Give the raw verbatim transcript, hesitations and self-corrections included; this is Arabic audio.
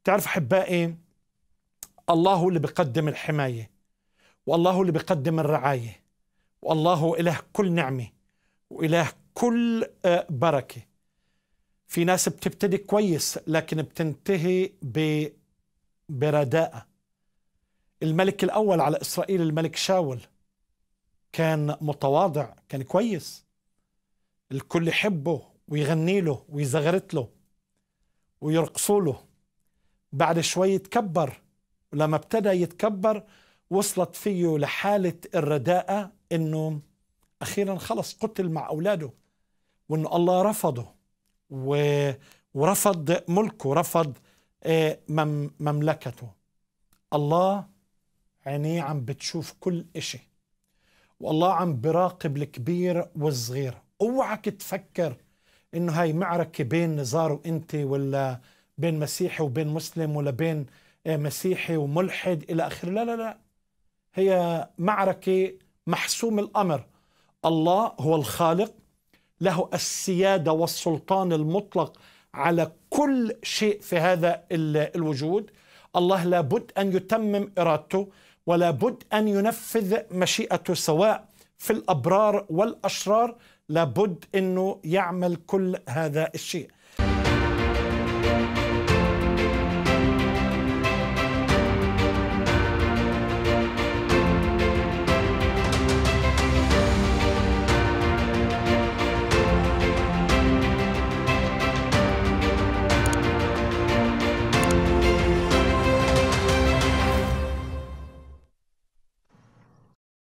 تعرف أحبائي، الله هو اللي بيقدم الحماية، والله هو اللي بيقدم الرعاية، والله هو إله كل نعمة وإله كل بركة. في ناس بتبتدي كويس لكن بتنتهي برداءة. الملك الأول على إسرائيل الملك شاول كان متواضع، كان كويس، الكل يحبه ويغني له ويزغرت له ويرقصوا له. بعد شوي يتكبر، ولما ابتدى يتكبر وصلت فيه لحالة الرداءة إنه أخيرا خلص قتل مع أولاده، وإنه الله رفضه ورفض ملكه، رفض مملكته. الله عينيه عم بتشوف كل إشي، والله عم براقب الكبير والصغير. اوعك تفكر إنه هاي معركة بين نزار وإنت، ولا بين مسيحي وبين مسلم، ولا بين مسيحي وملحد إلى آخره. لا لا لا، هي معركة محسوم الأمر. الله هو الخالق، له السيادة والسلطان المطلق على كل شيء في هذا الوجود. الله لابد أن يتمم إرادته، ولا بد أن ينفذ مشيئته، سواء في الأبرار والأشرار لابد أنه يعمل كل هذا الشيء.